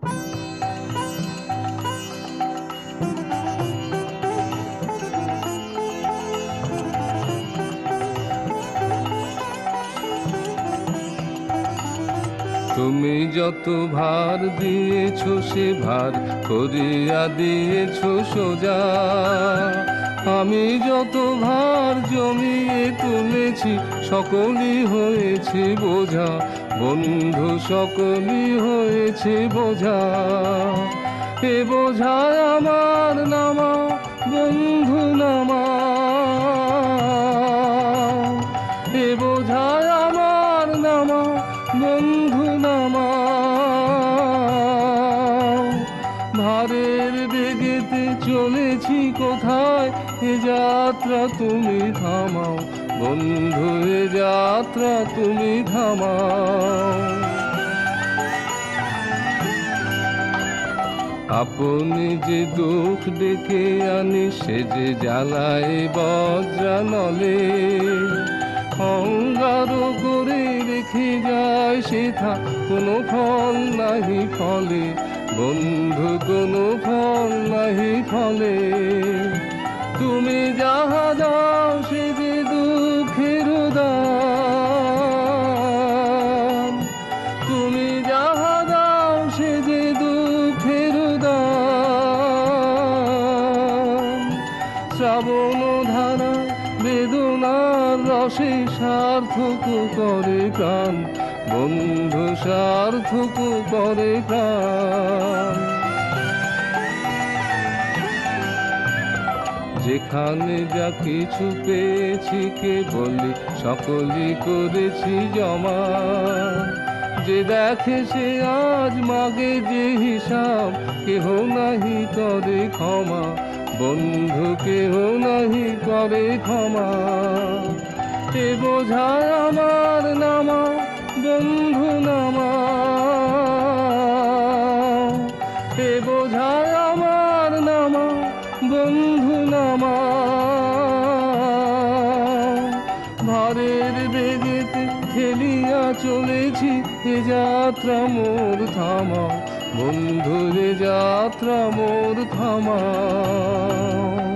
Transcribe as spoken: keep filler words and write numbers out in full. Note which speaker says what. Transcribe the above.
Speaker 1: তুমি যত ভার দিয়েছো সে ভার করিয়া দিয়েছো সোজা, আমি যত ভার জমিয়ে তুলেছি সকলই হয়েছে বোঝা, বন্ধু সকলই হয়েছে বোঝা। এ বোঝায় আমার নামা বন্ধু নামা, এ বোঝায় আমার নামা বন্ধু নামা। ভারের বেগেতে চলেছি কোথায়, এ যাত্রা তুমি থামাও বন্ধু, এ যাত্রা তুমি থামাও। আপনি যে দুঃখ ডেকে আনি সে যে জ্বালায় বজ্রানলে, অঙ্গার করে রেখে যায় সেথা কোনো ফল নাহি ফলে বন্ধু, কোনো ফল নাহি ফলে। তুমি যাহা দাও সে যে দুঃখের দান, তুমি যাহা দাও সে যে দুঃখের দান। শ্রাবণ ধারা বেদনার রসে সার্থক করে প্রাণ বন্ধু, সার্থক করে প্রাণ। যেখানে যা কিছু পেয়েছি কে বলি সকলই করেছি জমা, যে দেখে সে আজ মাগে যে হিসাব কেহ নাহি করে ক্ষমা বন্ধু, কেহ নাহি করে ক্ষমা। এ বোঝায় আমার নামা বন্ধু নামা, এ বোঝায় আমার নামা বন্ধু নামা। ভারের বেগেতে খেলিয়া চলেছি এ যাত্রা মোর থামা বন্ধু, এ যাত্রা মোর থামা।